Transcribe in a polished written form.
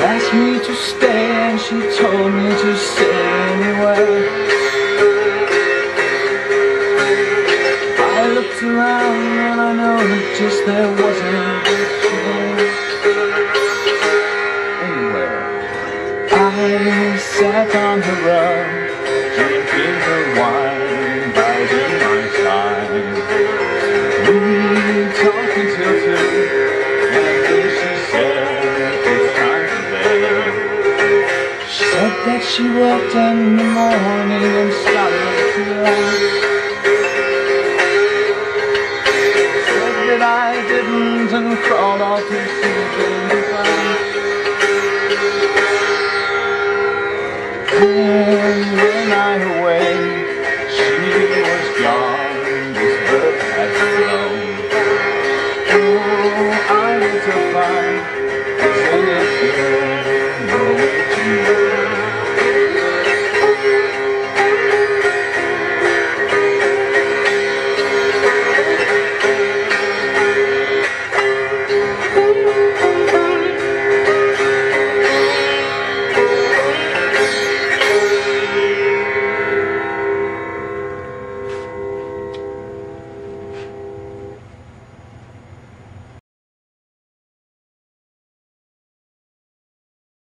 asked me to stay and she told me to stay anywhere. I looked around and I noticed there wasn't a chair anywhere. I sat on the rug, drinking her wine, biding my time. We talked until 2, and then she said it's time for bed. She said that she worked in the morning and started to lie. Said that I didn't and crawled off to sleep.